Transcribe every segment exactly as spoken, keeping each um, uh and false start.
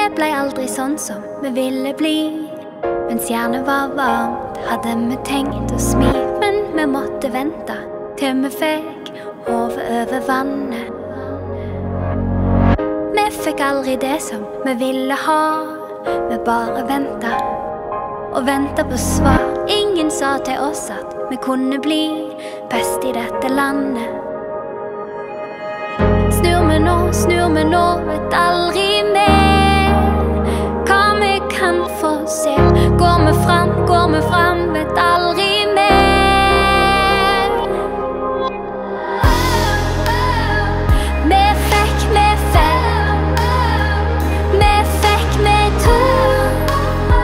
Det ble aldri sånn som vi ville bli. Mens hjernen var varmt, hadde vi tenkt å smi. Men vi måtte vente til vi fikk hodet over vannet. Vi fikk aldri det som vi ville ha. Vi bare ventet og ventet på svar. Ingen sa til oss at vi kunne bli best i dette landet. Snur vi nå, snur vi nå, vet aldri mer hva vi kan få se. Går vi fram, går vi fram, vet aldri mer. Vi fikk, vi fikk, vi fikk, vi tog.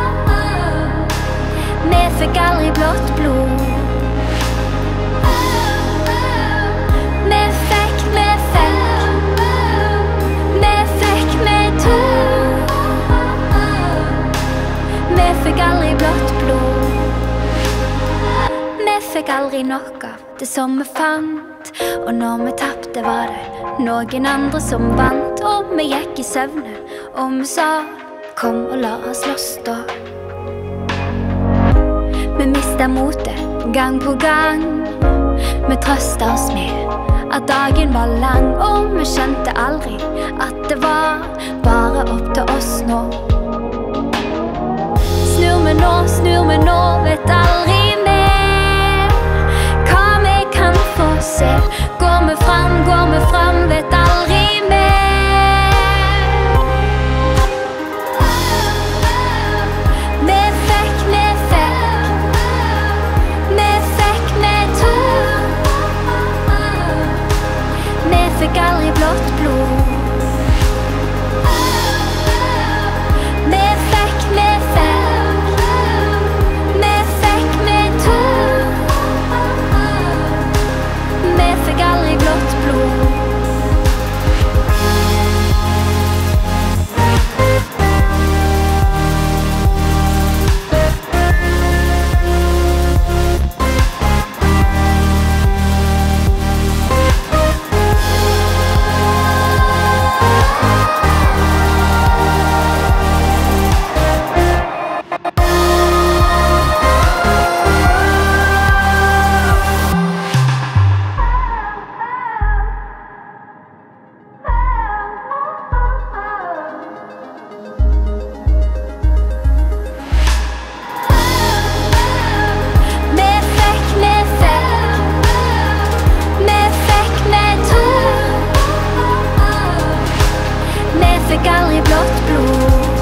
Vi fikk aldri blått blod. Vi fikk, vi fikk, vi fikk, vi tog. Vi fikk aldri blått blod. Vi fikk aldri nok av det som vi fant. Og når vi tappte var det noen andre som vant. Og vi gikk i søvne og vi sa kom og la oss slåss da. Vi mistet motet gang på gang. Vi trøstet oss med at dagen var lang. Og vi skjønte aldri at det var bare opp til oss nå. Snur vi nå, snur vi nå, vet aldri mer hva vi kan få se. Går vi fram, går vi fram, vet aldri mer. Vi fikk, vi fikk, vi fikk, vi tog. Vi fikk aldri blått blod. Vi fikk, vi fikk, vi fikk, vi tog. Vi fikk aldri blått blod. Vi fikk, vi fikk, vi fikk, vi tog. Vi fikk aldri blått blod.